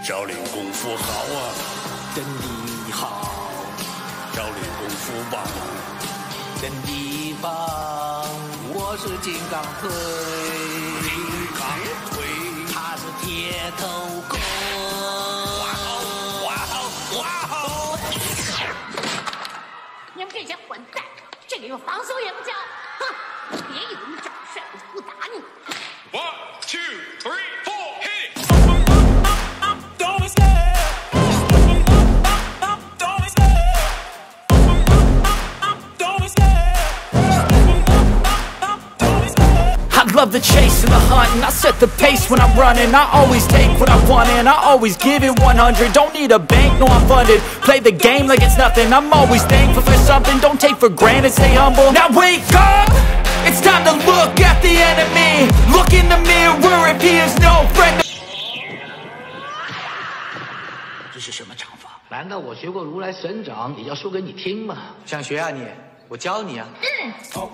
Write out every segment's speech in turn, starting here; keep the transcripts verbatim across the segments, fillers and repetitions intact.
少林功夫好啊， 真的好， 少林功夫棒， 真的棒。我是金刚腿， 金刚腿， 他是铁头功。 哇哦哇哦哇哦！ 你们这些混蛋，这个有防守也不教，哼！别以为你长得帅，我就不打你。 One two three four hit it！ I love the chase and the hunt, and I set the pace when I'm running. I always take what I want and I always give it one hundred. Don't need a bank, no I'm funded. Play the game like it's nothing. I'm always thankful for something. Don't take for granted, stay humble. Now wake up! It's time to look at the enemy. Look in the mirror if he is no friend. 这是什么唱法？ 难道我学过如来神掌，也要说给你听吗？ 想学啊你？我教你啊。嗯。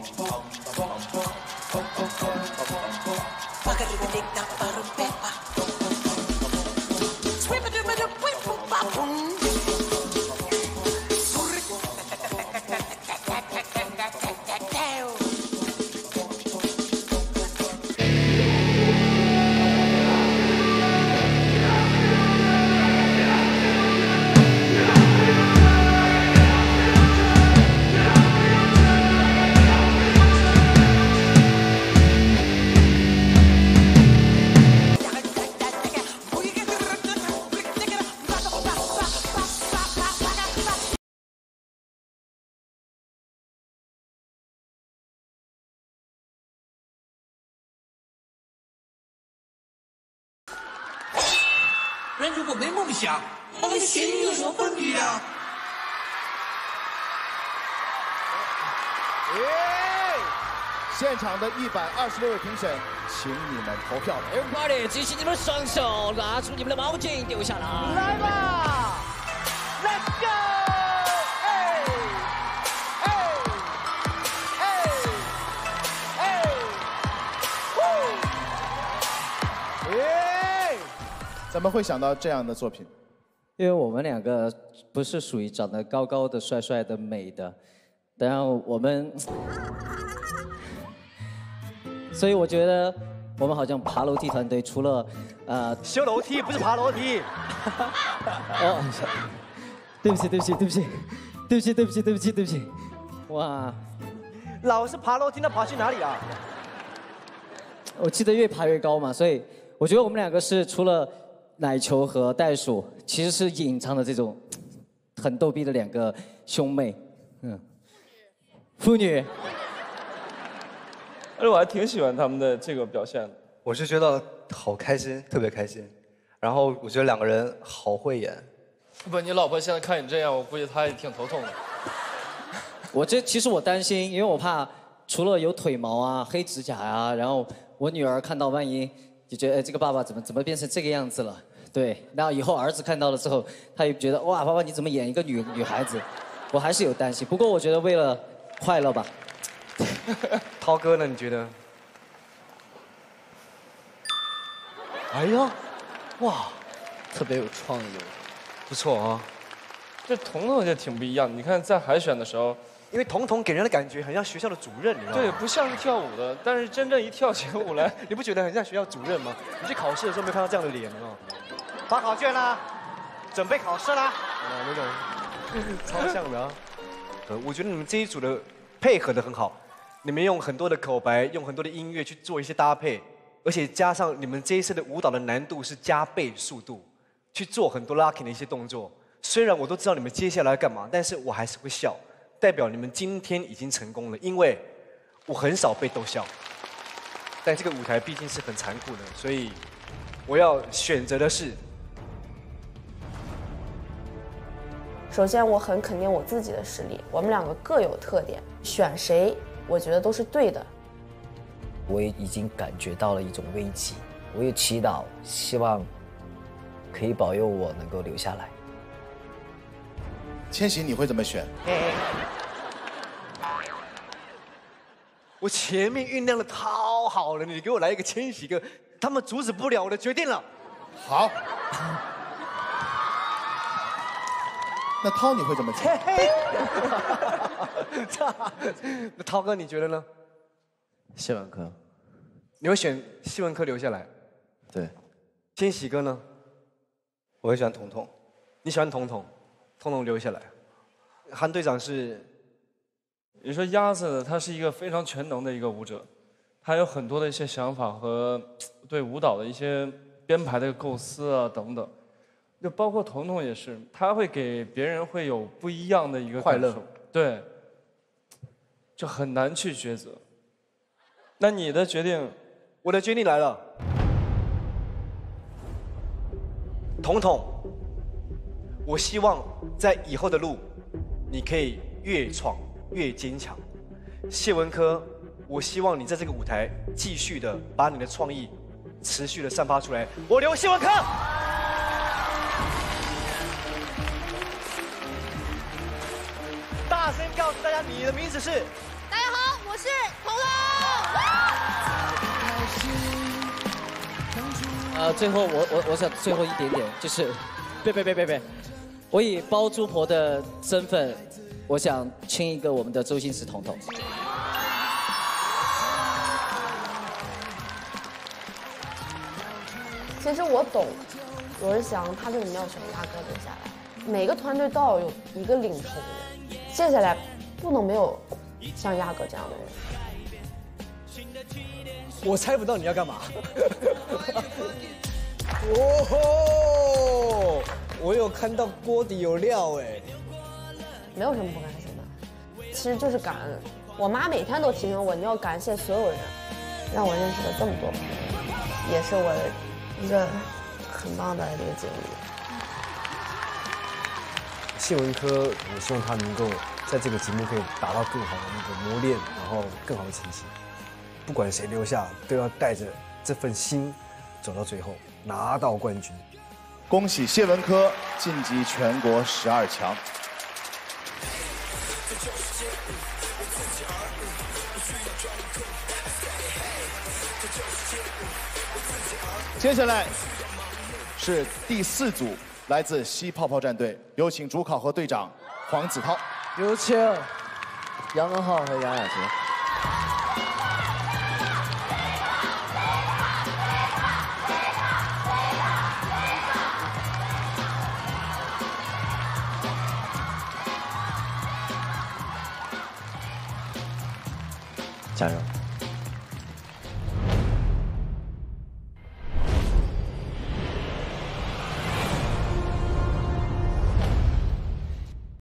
人如果没梦想，和跟咸鱼有什么分别啊？ 现场的一百二十六位评审，请你们投票。 Everybody， 举起你们的双手，拿出你们的毛巾，丢下来。 来吧 ，Let's go！ 哎哎哎哎！耶！怎么会想到这样的作品？ 因为我们两个不是属于长得高高的、帅帅的、美的，然后我们。所以我觉得我们好像爬楼梯团队，除了呃修楼梯不是爬楼梯。 哦，对不起对不起对不起对不起对不起对不起对不起，哇！ 老是爬楼梯，那爬去哪里啊？ 我记得越爬越高嘛，所以我觉得我们两个是除了奶球和袋鼠，其实是隐藏的这种很逗逼的两个兄妹，嗯，妇女。 而且我还挺喜欢他们的这个表现的。 我是觉得好开心，特别开心。然后我觉得两个人好会演。 不，你老婆现在看你这样，我估计她也挺头痛的。 我这其实我担心，因为我怕除了有腿毛啊、黑指甲啊，然后我女儿看到万一就觉得哎，这个爸爸怎么怎么变成这个样子了？对，然后以后儿子看到了之后，他也觉得哇，爸爸你怎么演一个女女孩子？我还是有担心。不过我觉得为了快乐吧。 涛哥呢？你觉得？哎呀，哇， 特别有创意， 不错啊。 这彤彤就挺不一样的。你看在海选的时候， 因为彤彤给人的感觉很像学校的主任，你知道吗？ 对，不像是跳舞的，但是真正一跳起舞来， 你不觉得很像学校主任吗？你去考试的时候没看到这样的脸吗？发考卷啦，准备考试啦，啊那种，超像的啊。呃，我觉得你们这一组的配合的很好。你们用很多的口白，用很多的音乐去做一些搭配，而且加上你们这一次的舞蹈的难度是加倍速度，去做很多 locking 的一些动作。虽然我都知道你们接下来要干嘛，但是我还是会笑，代表你们今天已经成功了，因为我很少被逗笑。但这个舞台毕竟是很残酷的，所以我要选择的是。 首先，我很肯定我自己的实力，我们两个各有特点，选谁。我觉得都是对的。 我也已经感觉到了一种危机，我也祈祷，希望可以保佑我能够留下来。 千玺，你会怎么选？ 我前面酝酿的太好了，你给我来一个千玺哥，他们阻止不了我的决定了。 好， 那涛你会怎么讲？ 那涛哥你觉得呢？ 谢文科， 你会选谢文科留下来？ 对。 千玺哥呢？ 我会选彤彤。 你喜欢彤彤，彤彤留下来。韩队长是， 你说鸭子他是一个非常全能的一个舞者，他有很多的一些想法和对舞蹈的一些编排的构思啊等等，就包括彤彤也是，他会给别人会有不一样的一个快乐， 对，就很难去抉择。那你的决定？ 我的决定来了。彤彤，我希望在以后的路，你可以越闯越坚强。谢文科，我希望你在这个舞台继续的把你的创意持续的散发出来。我留谢文科。大声告诉大家你的名字是。 大家好，我是彤彤。 呃，最后我我我想最后一点点就是，别别别别别，我以包租婆的身份，我想亲一个我们的周星驰彤彤。 其实我懂，罗志祥他为什么要选鸭哥留下来。每个团队都要有一个领头人，接下来不能没有像鸭哥这样的人。 我猜不到你要干嘛。 哦吼！我有看到锅底有料哎。 没有什么不甘心的，其实就是感恩。我妈每天都提醒我，你要感谢所有人，让我认识了这么多朋友，也是我的一个很棒的一个经历。 谢文科，我希望他能够在这个节目可以达到更好的那个磨练，然后更好的成绩。不管谁留下，都要带着这份心走到最后，拿到冠军。 恭喜谢文科晋级全国十二强。接下来是第四组，来自西泡泡战队，有请主考核队长黄子韬。 有请杨文浩和杨雅洁。加油！